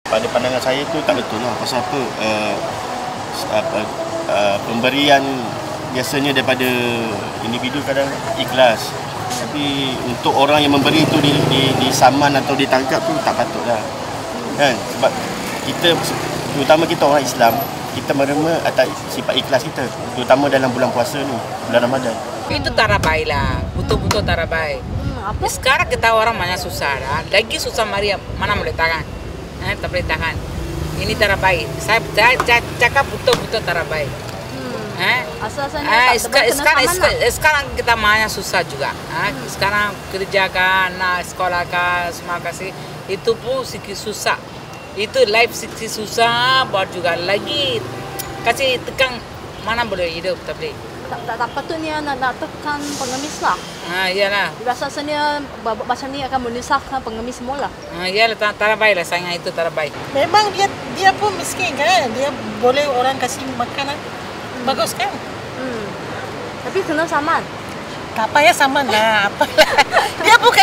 Pada pandangan saya tu tak betul lah. Pasal apa? Pemberian biasanya daripada individu kadang ikhlas. Tapi untuk orang yang memberi itu disaman atau ditangkap tu tak patut lah. Kan? Sebab kita, terutama kita orang Islam, kita menerima atas sifat ikhlas kita. Terutama dalam bulan puasa ni, bulan Ramadan. Itu tak baik lah, betul-betul tak baik. Sekarang kita orang banyak susah lah. Lagi susah Maria, mana boleh tahan? Tak boleh tahan. Ini tak baik. Saya cakap betul-betul tak baik. Sekarang kita banyak susah juga. Sekarang kerja kan, sekolah kan, semua kasih. Itu pun sedikit susah. Itu life sedikit susah, buat juga lagi kasih tekan mana boleh hidup tapi. Tak patutnya nak tekan pengemis lah. Iyalah. Rasanya macam ni akan menyusahkan pengemis semua lah. Iyalah, tak baik lah, sayang itu tak baik. Memang dia pun miskin kan, dia boleh orang kasih makanan. Bagus kan? Tapi kena saman. Tak payah saman lah. Dia bukan